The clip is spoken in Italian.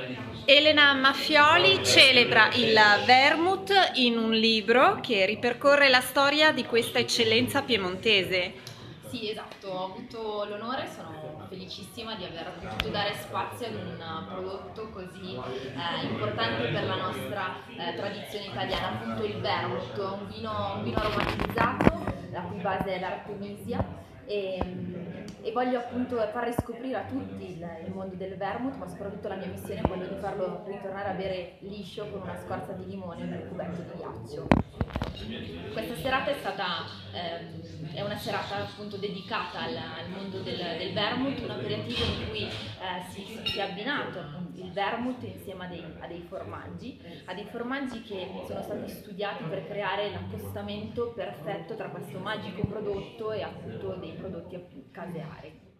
Elena Maffioli celebra il vermouth in un libro che ripercorre la storia di questa eccellenza piemontese. Sì, esatto, ho avuto l'onore, sono felicissima di aver potuto dare spazio ad un prodotto così importante per la nostra tradizione italiana, appunto il vermouth, un vino aromatizzato, la cui base è l'Artemisia e voglio appunto far riscoprire a tutti il mondo del vermouth, ma soprattutto la mia missione è quella di farlo ritornare a bere liscio con una scorza di limone nel cubetto di ghiaccio. Questa serata è una serata appunto dedicata al mondo del vermouth, un aperitivo in cui si è abbinato appunto il vermouth insieme a dei formaggi che sono stati studiati per creare l'accostamento perfetto tra questo magico prodotto e appunto dei prodotti caseari.